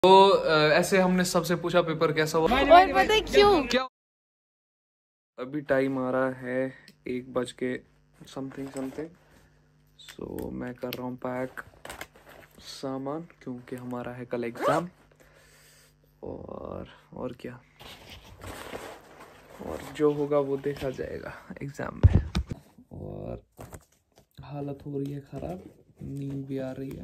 तो ऐसे हमने सबसे पूछा पेपर कैसा हुआ और पता है क्यों? क्या अभी टाइम आ रहा है 1 बज के समथिंग। सो मैं कर रहा हूँ पैक सामान क्योंकि हमारा है कल एग्जाम। और क्या, और जो होगा वो देखा जाएगा एग्जाम में। और हालत हो रही है खराब, नींद भी आ रही है।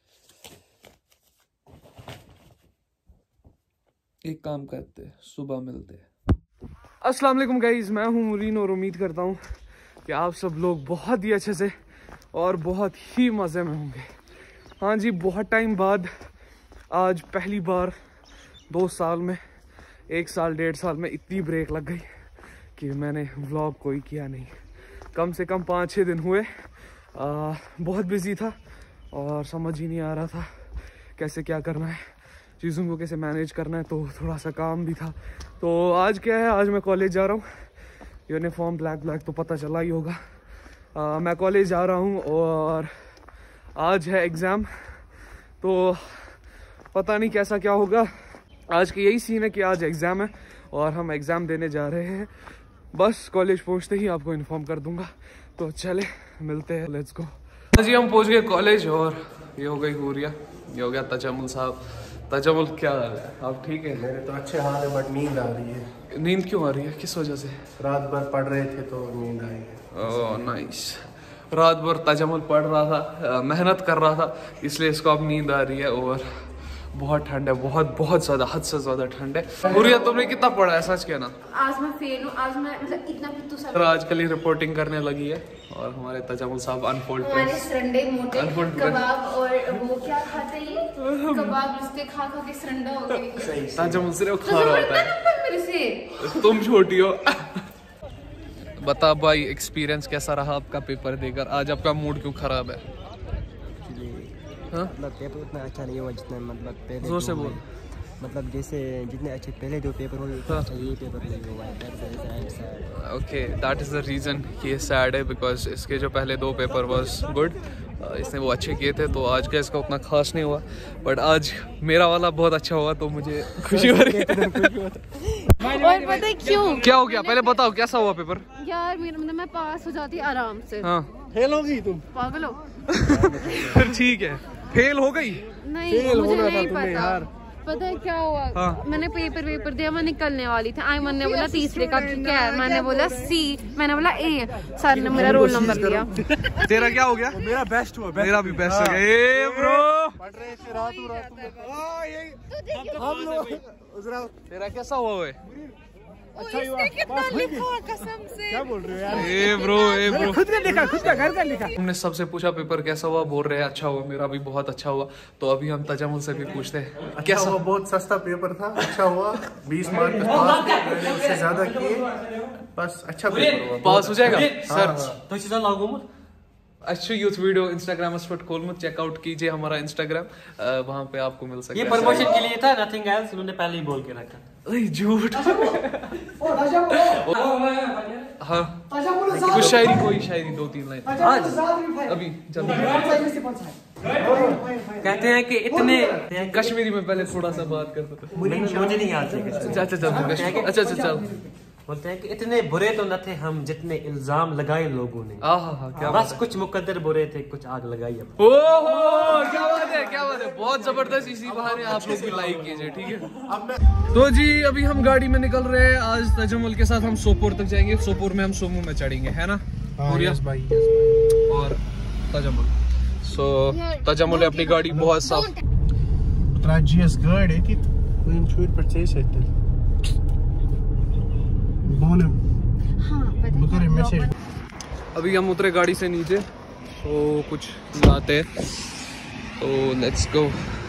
एक काम करते हैं, सुबह मिलते हैं। अस्सलाम वालेकुम गाइस, मैं हूं मुरीन और उम्मीद करता हूं कि आप सब लोग बहुत ही अच्छे से और बहुत ही मज़े में होंगे। हाँ जी, बहुत टाइम बाद आज पहली बार 2 साल में, 1 साल 1.5 साल में इतनी ब्रेक लग गई कि मैंने व्लॉग कोई किया नहीं। कम से कम 5-6 दिन हुए। बहुत बिजी था और समझ ही नहीं आ रहा था कैसे क्या करना है, चीज़ों को कैसे मैनेज करना है, तो थोड़ा सा काम भी था। तो आज क्या है, आज मैं कॉलेज जा रहा हूँ। यूनिफॉर्म ब्लैक तो पता चला ही होगा। मैं कॉलेज जा रहा हूँ और आज है एग्ज़ाम, तो पता नहीं कैसा क्या होगा। आज का यही सीन है कि आज एग्ज़ाम है और हम एग्ज़ाम देने जा रहे हैं। बस कॉलेज पहुँचते ही आपको इन्फॉर्म कर दूँगा। तो चले मिलते हैं, लेट्स गो। जी हम पहुँच गए कॉलेज और ये हो गई हुरिया, ये हो गया तजम्मुल साहब। तजम्मुल क्या हाल है, आप ठीक है? मेरे तो अच्छे हाल है बट नींद आ रही है। नींद क्यों आ रही है, किस वजह से? रात भर पढ़ रहे थे तो नींद आई है। Oh nice. रात भर तजम्मुल पढ़ रहा था, मेहनत कर रहा था, इसलिए इसको अब नींद आ रही है। और बहुत ठंड है, बहुत ज़्यादा, हद से ज़्यादा ठंड है। हुरिया तुमने कितना पढ़ा है, सच कहना? आज मैं फेल हूँ, आज मैं मतलब इतना पिट्टू सा। आजकल ही रिपोर्टिंग करने लगी है और हमारे तजम्मुल साहब अनफोल्ड हमारे सरंडे मोटे कबाब और वो क्या खाते हैं, ये कबाब जिसके खा के सरंडा हो गई। तजम्मुल सिर्फ खा रहा होता है, मेरे से तुम छोटी हो। बता भाई, एक्सपीरियंस कैसा रहा आपका पेपर देकर? आज आपका मूड क्यों खराब है? हाँ? मतलब पेपर उतना अच्छा नहीं हुआ जितना मतलब पहले। जोर से बोल। मतलब जैसे जितने अच्छे पहले 2 पेपर हुए उतना अच्छा ये पेपर नहीं हुआ है। Okay, that is the reason कि ये सैड है, बिकॉज इसके जो पहले 2 पेपर वाज गुड, इसने वो अच्छे किए थे, तो आज का इसका उतना खास नहीं हुआ। बट आज मेरा वाला बहुत अच्छा हुआ तो मुझे खुशी हो रही है। और पता है क्यों? क्या हो गया, पहले बताओ कैसा हुआ पेपर? यार मेरा मतलब मैं पास हो जाती आराम से। हाँ, फेल होगी तुम? पागल हो? फिर ठीक है, फेल हो गई? नहीं, मुझे नहीं पता। पता है क्या हुआ? हाँ। मैंने पेपर दिया, मैं निकलने वाली थी। आयमन ने बोला तीसरे का क्या है, मैंने बोला C, मैंने बोला A। सर ने मेरा रोल नंबर लिया। तेरा क्या हो गया? मेरा बेस्ट हुआ। मेरा भी बेस्ट हो गया। ए ब्रो, पढ़ रहे थे रात तेरा कैसा हुआ? अच्छा हुआ। कितना लिखा कसम से। क्या बोल रहे हो यार? ए ब्रो, खुद का लिखा, खुद का घर का लिखा। हमने सबसे पूछा पेपर कैसा हुआ, बोल रहे हैं अच्छा हुआ। मेरा भी बहुत अच्छा हुआ। तो अभी हम तजम्मुल से भी पूछते हैं कैसा हुआ? बहुत सस्ता पेपर था, अच्छा हुआ। 20 मार्क पास थे, मैंने उससे ज्यादा किए, बस अच्छा पेपर हुआ। पास हो जाएगा सर? तो चीज़ लागू अच्छी यूथ वीडियो इंस्टाग्राम खोल मत, चेकआउट कीजिए हमारा इंस्टाग्राम, वहाँ पे आपको मिल सकता है। ये प्रमोशन के लिए था, नथिंग एल्स। उन्होंने पहले ही बोल के रखा। झूठ। हाँ, कुछ शायरी, कोई शायरी 2-3 लाइन आज अभी जल्दी। कहते हैं कि इतने कश्मीरी में पहले थोड़ा सा बात करते थे। मुझे नहीं आती। अच्छा चल। बोलते हैं कि इतने बुरे तो न थे हम जितने इल्जाम लगाए लोगों ने। क्या बस कुछ मुकद्दर बुरे थे, कुछ आग लगाई अब। ओहो, क्या बात है, बहुत जबरदस्त। इसी बहाने आप लोग भी लाइक कीजिए, ठीक है? तो जी अभी हम गाड़ी में निकल रहे हैं। आज तजम्मुल के साथ हम सोपोर तक जाएंगे। सोपोर में हम सोमो में चढ़ेंगे, है ना? यस भाई। और तजम्मुल तजम्मुल ने अपनी गाड़ी बहुत साफ। GS गाड़ी की वहीं छूट पर चाहिए अभी हम उतरे गाड़ी से नीचे, तो कुछ लाते हैं, तो लेट्स गो।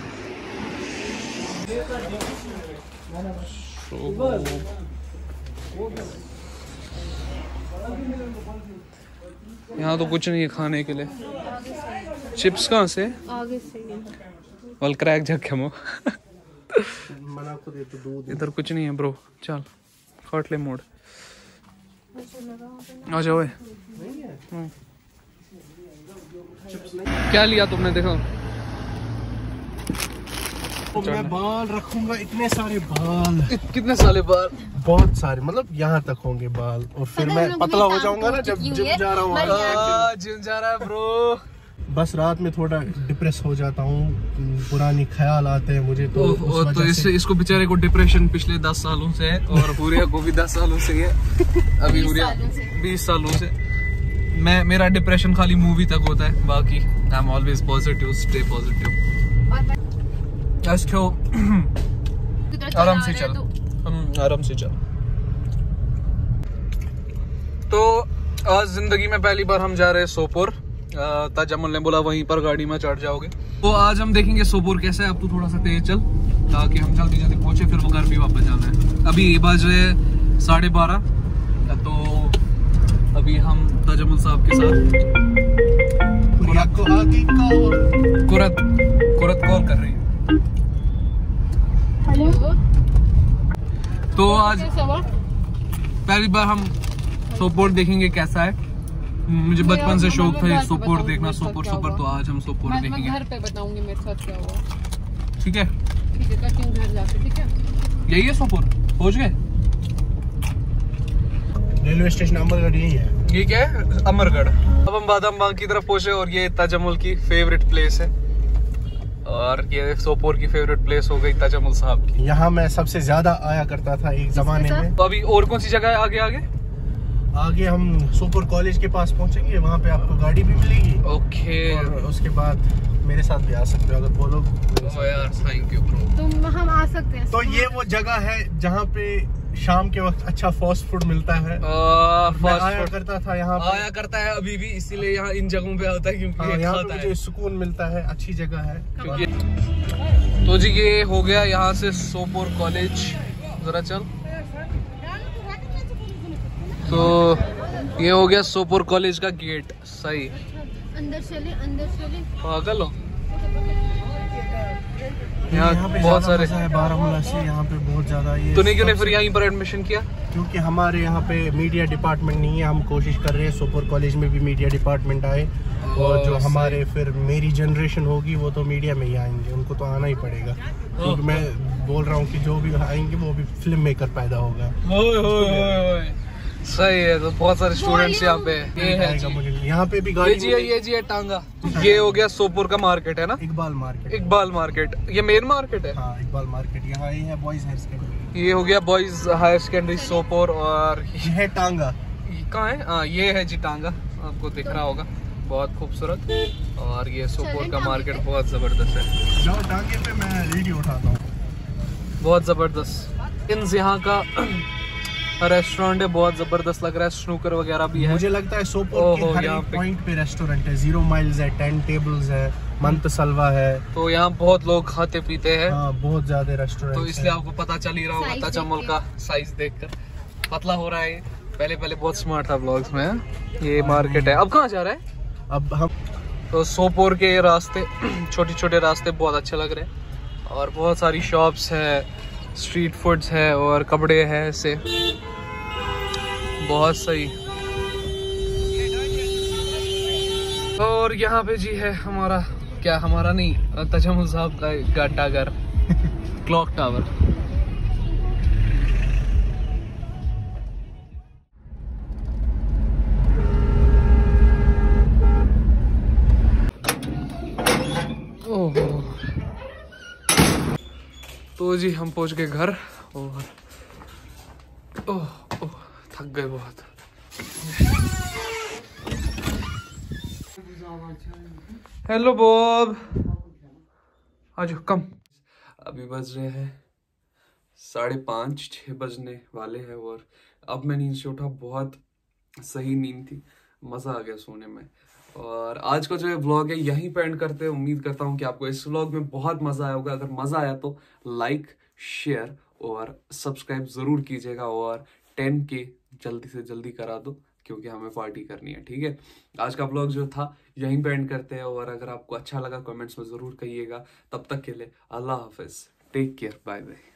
यहाँ तो कुछ नहीं है खाने के लिए। चिप्स कहाँ से? आगे से। वल क्रैक जख्म हो। मना को दे तो दूध। इधर कुछ नहीं है ब्रो, चल खाटले मोड़ आ जाओ। क्या लिया तुमने, देखो? तो मैं बाल रखूंगा, इतने सारे बाल। कितने साले बाल? बहुत सारे, मतलब यहाँ तक होंगे बाल। और फिर मैं पतला हो जाऊंगा ना जब जिम जा रहा हूँ। जिम जा रहा है ब्रो। बस रात में थोड़ा डिप्रेस हो जाता हूँ, पुरानी ख्याल आते हैं मुझे। तो इसको बेचारे को डिप्रेशन पिछले 10 सालों से है, और हुरिया को भी 10 सालों से है। अभी हुरिया 20 सालों से। मेरा डिप्रेशन खाली मूवी तक होता है, बाकी I am always positive, stay positive. आराम से चल, आराम से चल। तो आज जिंदगी में पहली बार हम जा रहे हैं सोपोर। ताजमल ने बोला वहीं पर गाड़ी में चढ़ जाओगे। तो आज हम देखेंगे सोपोर कैसा है। अब तू थोड़ा सा तेज चल ताकि हम जल्दी जल्दी पहुंचे, फिर वो घर भी वापस जाना है। अभी बज रहे 12:30, तो अभी हम ताजमल साहब के साथ कुरत कॉल कर रही है। तो आज पहली बार हम सोपोर देखेंगे कैसा है। मुझे बचपन से शौक था सोपोर देखना, सोपोर। तो आज हम सोपोर देखेंगे। घर पे बताऊंगी मेरे साथ क्या हुआ। ठीक है, ठीक है, करती हूँ घर जाके। ठीक है, यही है सोपोर। पहुंच गए? रेलवे स्टेशन अमरगढ़ यही है। ये क्या है? अमरगढ़। अब हम बादाम बाग की तरफ पहुंचे, और ये ताजमल की फेवरेट प्लेस है, और ये सोपोर की फेवरेट प्लेस हो गई ताजमल साहब की। यहाँ मैं सबसे ज्यादा आया करता था एक जमाने में। तो अभी और कौन सी जगह है आगे? आगे हम सोपोर कॉलेज के पास पहुंचेंगे, वहाँ पे आपको गाड़ी भी मिलेगी। ओके। और उसके बाद मेरे साथ भी आ सकते हो अगर बोलो। यार थैंक यू ब्रो। तो हम आ सकते हैं। तो ये वो जगह है जहाँ पे शाम के वक्त अच्छा फास्ट फूड मिलता है। मैं आया करता था यहाँ पे। आया करता है अभी भी, इसीलिए यहाँ इन जगहों पे आता है क्योंकि यहाँ पे मुझे सुकून मिलता है, अच्छी जगह है। तो जी ये हो गया यहाँ से सोपोर कॉलेज। जरा चल। तो ये हो गया सोपोर कॉलेज का गेट। सही, अंदर चले, अंदर चले। पागल हो। यहाँ पे बहुत सारे है बारामूला से, यहाँ पे बहुत ज्यादा। ये तूने क्यों नहीं फिर यहीं पर एडमिशन किया? क्योंकि हमारे यहाँ पे मीडिया डिपार्टमेंट नहीं है। हम कोशिश कर रहे हैं सोपोर कॉलेज में भी मीडिया डिपार्टमेंट आए, और जो हमारे फिर मेरी जनरेशन होगी वो तो मीडिया में ही आएंगे, उनको तो आना ही पड़ेगा। क्योंकि मैं बोल रहा हूँ कि जो भी आएंगे वो भी फिल्म मेकर पैदा होगा। सही है। तो बहुत सारे स्टूडेंट्स यहाँ पे। ये है यहाँ पे भी गाड़ी। ये जी है टांगा। ये हो गया सोपोर का मार्केट है ना, इकबाल मार्केट। इकबाल मार्केट ये मेन मार्केट है। हाँ, इकबाल मार्केट। यहाँ ये है बॉयज हायर सेकेंडरी। ये हो गया बॉयज हायर सेकेंडरी सोपोर। और ये है टांगा। कहाँ है? हाँ ये है जी टांगा, आपको दिख रहा होगा, बहुत खूबसूरत। और ये सोपोर का मार्केट बहुत जबरदस्त है। जाओ टांगे पे, मैं वीडियो उठाता हूँ। बहुत जबरदस्त। इन यहाँ का रेस्टोरेंट है, बहुत जबरदस्त लग रहा है। स्नूकर वगैरह भी है। मुझे लगता है सोपोर के हर एक पॉइंट पे रेस्टोरेंट है। 0 माइल्स है, 10 टेबल्स है, मंतसलवा है। तो यहाँ बहुत लोग खाते पीते हैं। हाँ, बहुत ज्यादा रेस्टोरेंट। तो इसलिए आपको पता चल ही रहा होगा ताजमल का साइज देखकर पतला हो रहा है। पहले बहुत स्मार्ट था व्लॉग्स में। ये मार्केट है। अब कहाँ जा रहा है? अब हम तो सोपोर के रास्ते छोटे रास्ते बहुत अच्छे लग रहे हैं, और बहुत सारी शॉप्स है, स्ट्रीट फूड्स है, और कपड़े हैं ऐसे। बहुत सही। और यहाँ पे जी है हमारा, क्या हमारा नहीं, ताजमल साहब का टावर, क्लॉक टावर। ओह, तो जी हम पहुंच गए घर, और ओह थक गए बहुत। हेलो बॉब, आजो कम। अभी बज रहे हैं 5:30, 6 बजने वाले हैं, और अब मैं नींद से उठा। बहुत सही नींद थी, मज़ा आ गया सोने में। और आज का जो ये व्लॉग है यहीं पे एंड करते हैं। उम्मीद करता हूँ कि आपको इस व्लॉग में बहुत मज़ा आया होगा। अगर मज़ा आया तो लाइक, शेयर और सब्सक्राइब ज़रूर कीजिएगा, और 10K जल्दी से जल्दी करा दो, क्योंकि हमें पार्टी करनी है। ठीक है, आज का व्लॉग जो था यहीं पे एंड करते हैं, और अगर आपको अच्छा लगा कमेंट्स में ज़रूर कहिएगा। तब तक के लिए अल्लाह हाफिज़, टेक केयर, बाय बाय।